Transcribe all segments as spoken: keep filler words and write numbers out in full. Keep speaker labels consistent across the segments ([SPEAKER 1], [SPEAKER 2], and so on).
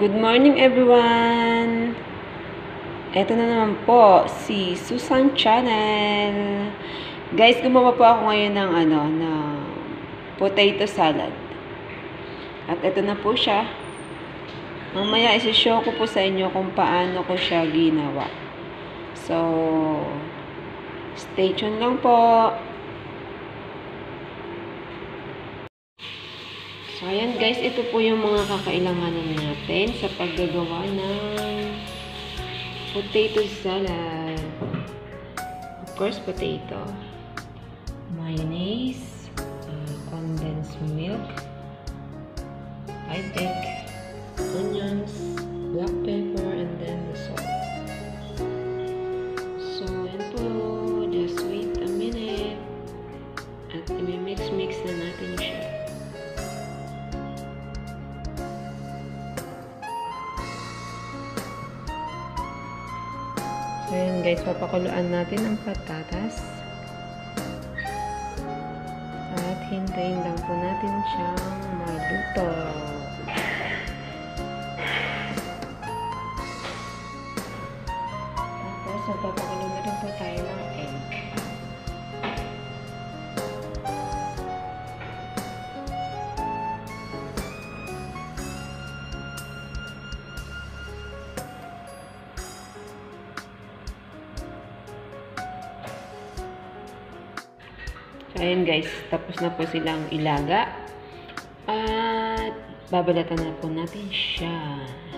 [SPEAKER 1] Good morning everyone! Ito na naman po si Susan Channel. Guys, gumawa po ako ngayon ng ano, ng potato salad. At ito na po siya. Mamaya isi-show ko po sa inyo kung paano ko siya ginawa. So, stay tuned lang po. So, ayan guys, ito po yung mga kakailanganan natin sa paggagawa ng potato salad. Of course, potato, mayonnaise, uh, condensed milk, five egg, onions, black pepper, and then the salt. So, ayan po, just wait a minute at i-mix-mix na natin siya. So, ayan guys, papakuluan natin ang patatas. At hintayin lang po natin siyang maluto. Tapos, magpapakulo na rin po tayo ng egg. So, ayan guys, tapos na po silang ilaga. At babalatan na po natin siya.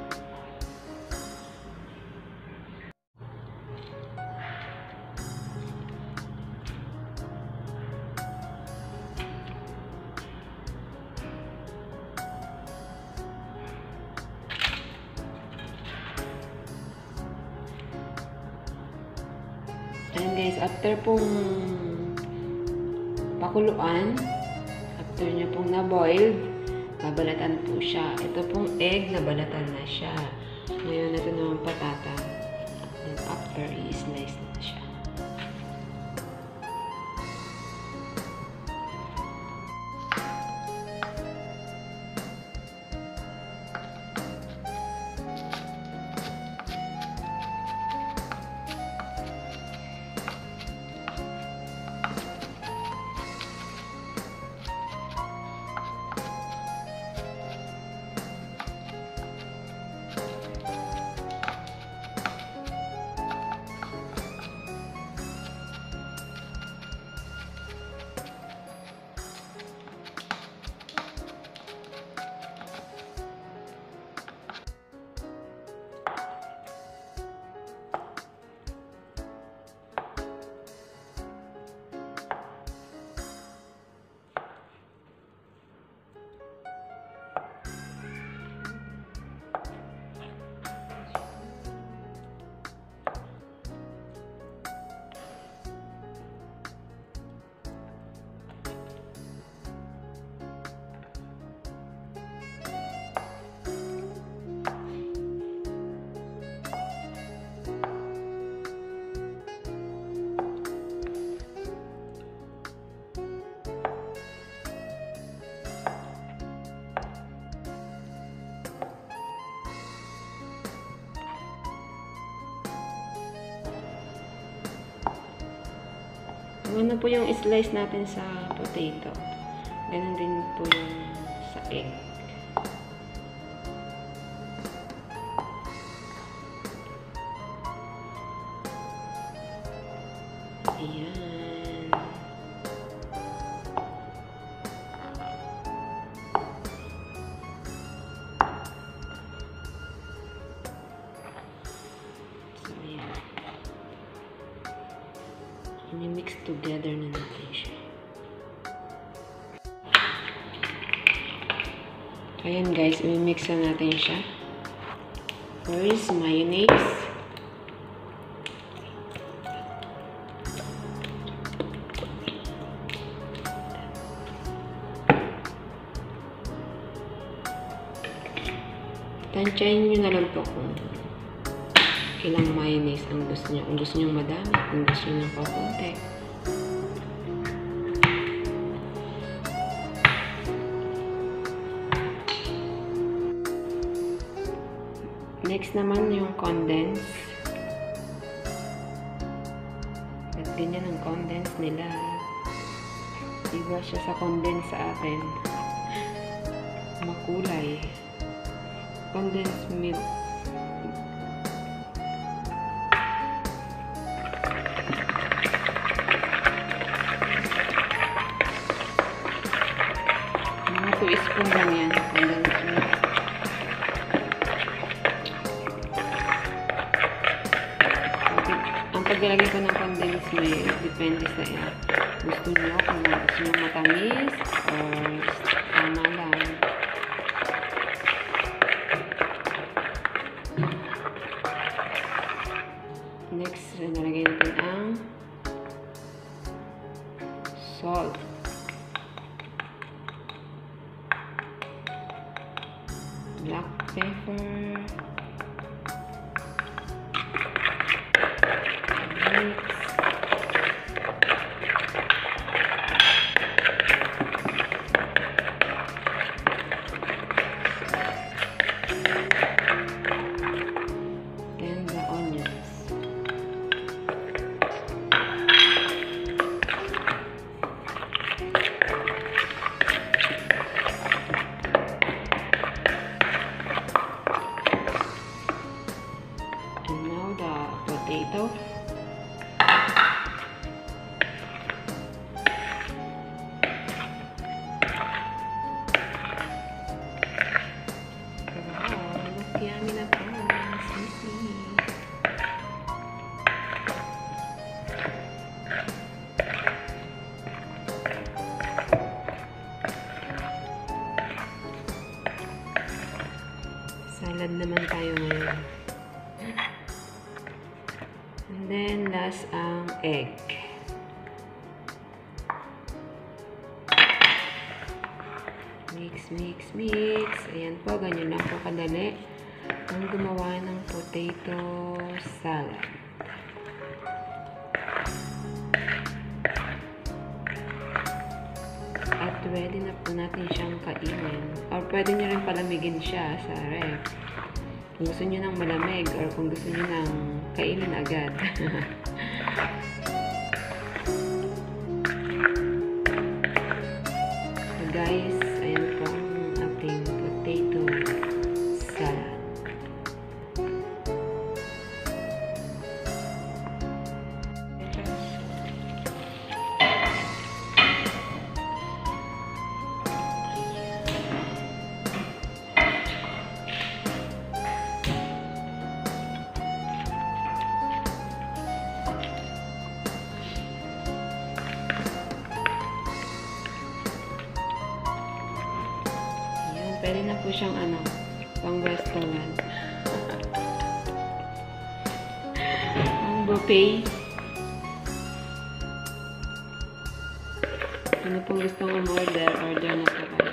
[SPEAKER 1] Ayan guys, after pong pakuluan, after niya pong na-boiled, babalatan po siya. Ito pong egg, nabalatan na siya. Ngayon, ito naman patata. And after, i-slice na siya. Ano po yung slice natin sa potato. Ganun din po yung sa egg. Ayan. I-mix together na natin siya. Ayan guys, i-mix na natin siya. First, mayonnaise. Tansyahin nyo na lang po kung ilang mayonnaise ang gusto nyo. Kung gusto nyo madami, kung gusto nyo ng kakunti. Next naman yung condense. At ganyan ang condense nila. Iba siya sa condense sa atin. Makulay. Condensed milk. Mga two spoon lang yan. Condensed milk. Ang paglalagay ko ng condensed milk, depende sa iyo. Gusto nyo kung gusto nyo matamis or tama lang. Next, nalagay natin ang salt. Black pepper. Mix. Then the onions. And now the potato. Yummy na po. Sisi. Salad naman tayo ngayon. And then, last ang egg. Mix, mix, mix. Ayan po, ganyan lang po kadali ang gumawa ng potato salad. At ready na po natin siyang kainin. Or pwede nyo rin palamigin siya sa ref. Kung gusto nyo ng malamig or kung gusto nyo ng kainin agad. So guys, ayan po ang ating potato salad. Pwede na po siyang ano, pang restaurant. Ang buffet. Ano pong gustong umorder, order na po kayo.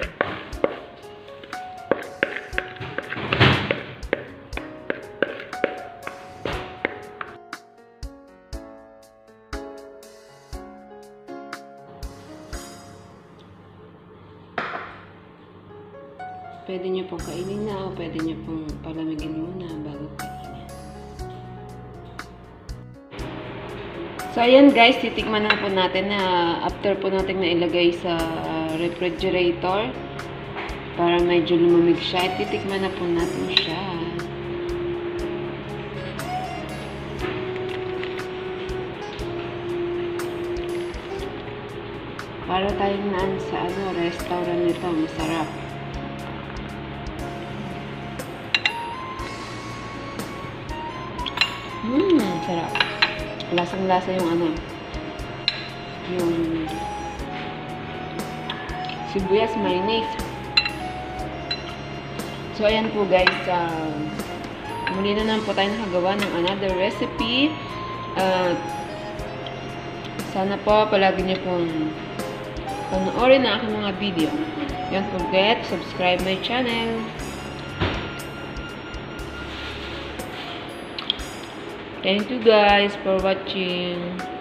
[SPEAKER 1] Pwede nyo pong kainin na o pwede nyo pong palamigin muna bago kainin. So, ayan guys, titikman na po natin na after po natin na ilagay sa uh, refrigerator para medyo lumamig siya. Titikman na po natin siya. Para tayong naan sa ano, restaurant nito. Masarap. Mmm, sarap. Lasang-lasa yung ano, yung sibuyas mayonnaise. So, ayan po guys, uh, muli na naman po tayo nakagawa ng another recipe. Uh, sana po palagi niyo pong panoorin na aking mga video. Don't forget to subscribe my channel. Thank you guys for watching.